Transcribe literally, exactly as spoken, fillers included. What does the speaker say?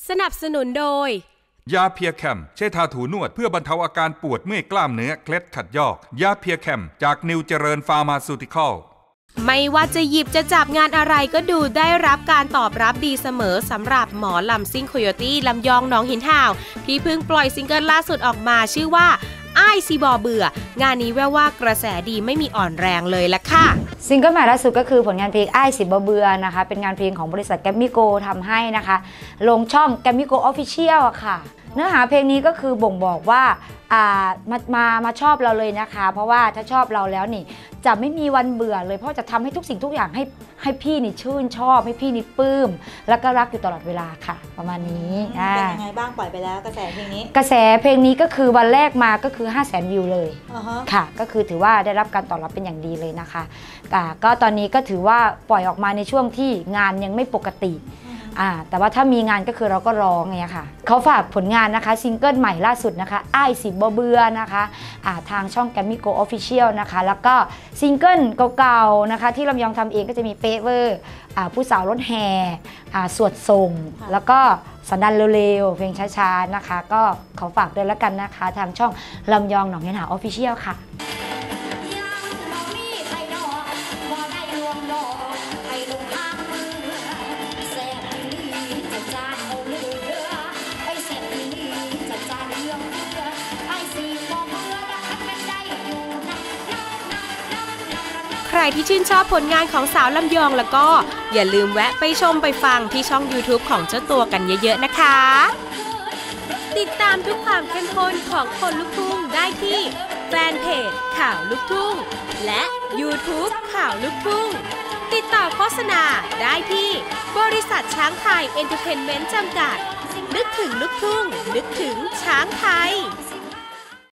สนับสนุนโดยยาเพียแคมใช้ทาถูนวดเพื่อบรรเทาอาการปวดเมื่อยกล้ามเนื้อเคล็ดขัดยอกยาเพียแคมจากนิวเจริญฟาร์มาซูติคอลไม่ว่าจะหยิบจะจับงานอะไรก็ดูได้รับการตอบรับดีเสมอสำหรับหมอลำซิ่งโคโยตี้ลำยองหนองหินห่าวที่เพิ่งปล่อยซิงเกิลล่าสุดออกมาชื่อว่าอ้ายซีบอเบื่องานนี้แววว่ากระแสดีไม่มีอ่อนแรงเลยละค่ะซิงเกิลใหม่ล่าสุดก็คือผลงานเพลงอ้ายซีบอเบื่อนะคะเป็นงานเพลงของบริษัทแกรมมี่โกทำให้นะคะลงช่องแกรมมี่โกออฟฟิเชียลอะค่ะเนื้อหาเพลงนี้ก็คือบ่งบอกว่าอ่ามามามาชอบเราเลยนะคะเพราะว่าถ้าชอบเราแล้วนี่จะไม่มีวันเบื่อเลยเพราะจะทำให้ทุกสิ่งทุกอย่างให้ให้พี่นี่ชื่นชอบให้พี่นี่ปลื้มแล้วก็รักอยู่ตลอดเวลาค่ะประมาณนี้เป็นยังไงบ้างปล่อยไปแล้วกระแสเพลงนี้กระแสเพลงนี้ก็คือวันแรกมาก็คือ ห้าแสน วิวเลย uh-huh. ค่ะก็คือถือว่าได้รับการตอบรับเป็นอย่างดีเลยนะคะก็ตอนนี้ก็ถือว่าปล่อยออกมาในช่วงที่งานยังไม่ปกติอ่าแต่ว่าถ้ามีงานก็คือเราก็ร้องไงค่ะเขาฝากผลงานนะคะซิงเกิลใหม่ล่าสุดนะคะอ้ายสิบ่เบื่อนะคะอ่าทางช่อง Grammy Go Official นะคะแล้วก็ซิงเกิลเก่าๆนะคะที่ลำยองทำเองก็จะมีเป๊ะเวอร์อ่าผู้สาวรถแห่อ่าสวดส่งแล้วก็สันดานเร็วๆเพลงช้าๆนะคะก็ขอฝากด้วยแล้วกันนะคะทางช่องลำยองหนองหินห่าว Official ค่ะใครที่ชื่นชอบผลงานของสาวลำยองแล้วก็อย่าลืมแวะไปชมไปฟังที่ช่อง YouTube ของเจ้าตัวกันเยอะๆนะคะติดตามทุกความเข้มข้นของคนลูกทุ่งได้ที่แฟนเพจข่าวลูกทุ่งและ YouTube ข่าวลูกทุ่งติดต่อโฆษณาได้ที่บริษัทช้างไทยเอนเตอร์เทนเมนต์จำกัดนึกถึงลูกทุ่งนึกถึงช้างไทย